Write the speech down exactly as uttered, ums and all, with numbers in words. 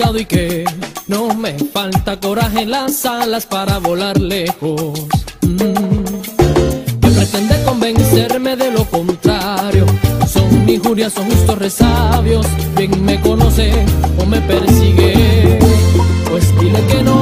cansado y que no me falta coraje en las alas para volar lejos. Mm. Que pretende convencerme de lo contrario, son injurias, son justos resabios. Bien me conoce o me persigue, pues dile que no